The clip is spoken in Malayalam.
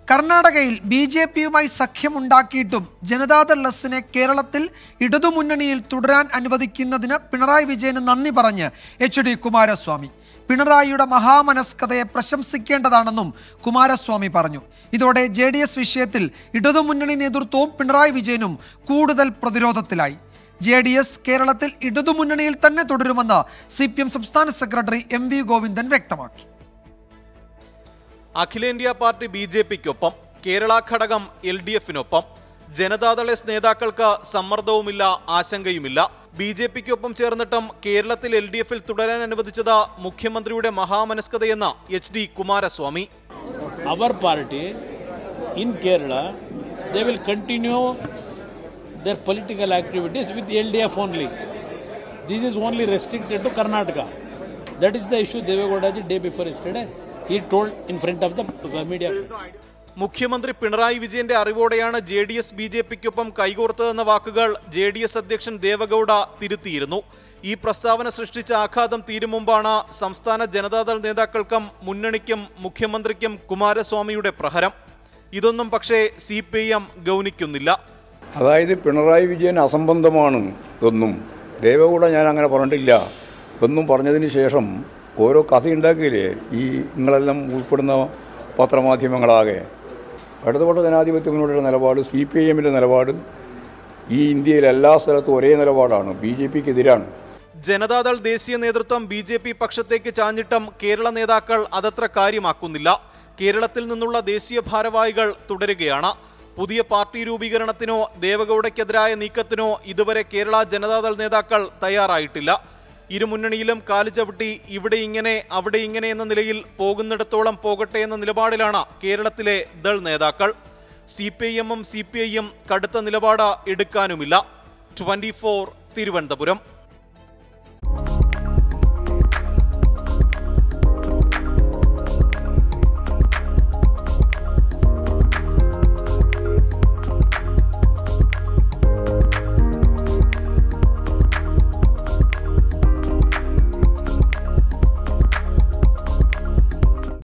കർണാടകയിൽ ബിജെപിയുമായി സഖ്യമുണ്ടാക്കിയിട്ടും ജനതാദൾ എസിനെ കേരളത്തിൽ ഇടതുമുന്നണിയിൽ തുടരാൻ അനുവദിക്കുന്നതിന് പിണറായി വിജയന് നന്ദി പറഞ്ഞ് എച്ച്.ഡി. കുമാരസ്വാമി. പിണറായിയുടെ മഹാമനസ്കതയെ പ്രശംസിക്കേണ്ടതാണെന്നും കുമാരസ്വാമി പറഞ്ഞു. ഇതോടെ ജെഡിഎസ് വിഷയത്തിൽ ഇടതുമുന്നണി നേതൃത്വവും പിണറായി വിജയനും കൂടുതൽ പ്രതിരോധത്തിലായി. ജെഡിഎസ് കേരളത്തിൽ ഇടതുമുന്നണിയിൽ തന്നെ തുടരുമെന്ന് സിപിഎം സംസ്ഥാന സെക്രട്ടറി എം.വി. ഗോവിന്ദൻ വ്യക്തമാക്കി. അഖിലേന്ത്യാ പാർട്ടി ബിജെപിക്കൊപ്പം, കേരള ഘടകം എൽഡിഎഫിനൊപ്പം. ജനതാദൾ എസ് നേതാക്കൾക്ക് സമ്മർദ്ദവുമില്ല, ആശങ്കയുമില്ല. ബിജെപിക്കൊപ്പം ചേർന്നിട്ടും കേരളത്തിൽ എൽഡിഎഫിൽ തുടരാൻ അനുവദിച്ചത് മുഖ്യമന്ത്രിയുടെ മഹാമനസ്കതയെന്ന് H D. Kumaraswamy. Our party in Kerala, they will continue their political activities with LDF only. This is only restricted to Karnataka. That is the issue Devegowda the day before yesterday. He told in front of the media. മുഖ്യമന്ത്രി പിണറായി വിജയന്റെ അറിവോടെയാണ് ജെഡിഎസ് ബിജെപിക്കൊപ്പം കൈകോർത്തതെന്ന വാക്കുകൾ ജെഡിഎസ് അധ്യക്ഷൻ ദേവഗൌഡ തിരുത്തിയിരുന്നു. ഈ പ്രസ്താവന സൃഷ്ടിച്ച ആഘാതം തീരും മുമ്പാണ് സംസ്ഥാന ജനതാദൾ നേതാക്കൾക്കും മുന്നണിക്കും മുഖ്യമന്ത്രിക്കും കുമാരസ്വാമിയുടെ പ്രഹരം. ഇതൊന്നും പക്ഷേ സിപിഎം ഗൗനിക്കുന്നില്ല. അതായത് പിണറായി വിജയൻ അസംബന്ധമാണ് എന്നും ദേവഗൌഡ ഞാൻ അങ്ങനെ പറഞ്ഞിട്ടില്ല എന്നും പറഞ്ഞതിന് ശേഷം ഓരോ കഥയുണ്ടാക്കിയില്ലേ ഈ നിങ്ങളെല്ലാം ഉൾപ്പെടുന്ന പത്രമാധ്യമങ്ങളാകെ. ഇടതുപക്ഷ ജനാധിപത്യ മുന്നണിയുടെ നിലപാട്, സിപിഐഎമ്മിൻ്റെ നിലപാട് ഈ ഇന്ത്യയിൽ എല്ലാ സ്ഥലത്തും ഒരേ നിലപാടാണ്, ബിജെപിക്കെതിരാണ്. ജനതാദൾ ദേശീയ നേതൃത്വം ബിജെപി പക്ഷത്തേക്ക് ചാഞ്ഞിട്ടും കേരള നേതാക്കൾ അതത്ര കാര്യമാക്കുന്നില്ല. കേരളത്തിൽ നിന്നുള്ള ദേശീയ ഭാരവാഹികൾ തുടരുകയാണ്. പുതിയ പാർട്ടി രൂപീകരണത്തിനോ ദേവഗൌഡയ്ക്കെതിരായ നീക്കത്തിനോ ഇതുവരെ കേരള ജനതാദൾ നേതാക്കൾ തയ്യാറായിട്ടില്ല. ഇരുമുന്നണിയിലും കാല് ചവിട്ടി ഇവിടെ ഇങ്ങനെ അവിടെ ഇങ്ങനെ എന്ന നിലയിൽ പോകുന്നിടത്തോളം പോകട്ടെ എന്ന നിലപാടിലാണ് കേരളത്തിലെ ദൾ നേതാക്കൾ. സിപിഐഎമ്മും സിപിഐയും കടുത്ത നിലപാട് എടുക്കാനുമില്ല. 24 തിരുവനന്തപുരം.